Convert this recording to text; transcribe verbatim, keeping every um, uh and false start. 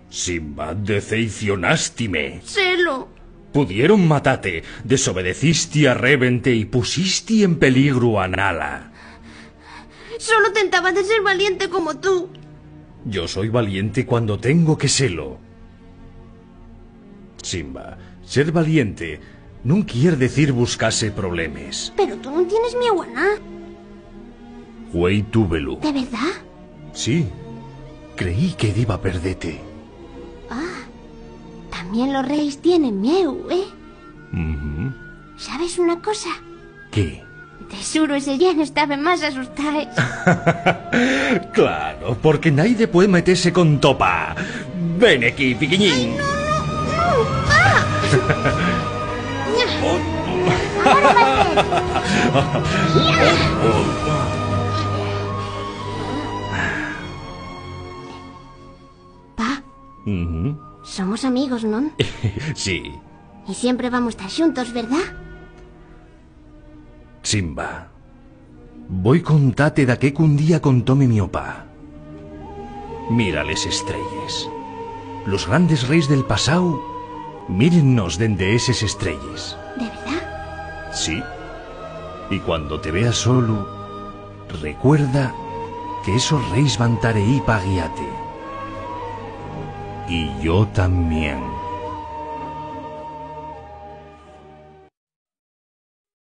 Simba, decepcionástime. Selo. Pudieron matarte, desobedeciste a Revente y pusiste en peligro a Nala. Solo tentaba de ser valiente como tú. Yo soy valiente cuando tengo que serlo. Simba, ser valiente no quiere decir buscarse problemas. Pero tú no tienes mi aguaná. Güey, túvelo. ¿De verdad? Sí. Creí que iba a perderte. Ah, también los reyes tienen miedo, ¿eh? Uh-huh. ¿Sabes una cosa? ¿Qué? De seguro ese día no estaba más asustado. Claro, porque nadie puede meterse con topa. Ven aquí, piquiñín. ¡Ay, no, no, no! ¡Ah! ¡Ahora Pa, uh-huh. Somos amigos, ¿no? Sí. Y siempre vamos a estar juntos, ¿verdad? Simba, voy contarte de que un día contóme mi opa. Mira les estrellas. Los grandes reyes del pasado, mírennos dende esas estrellas. ¿De verdad? Sí. Y cuando te veas solo, recuerda que esos reyes van a estar ahí para guiarte. Y yo también.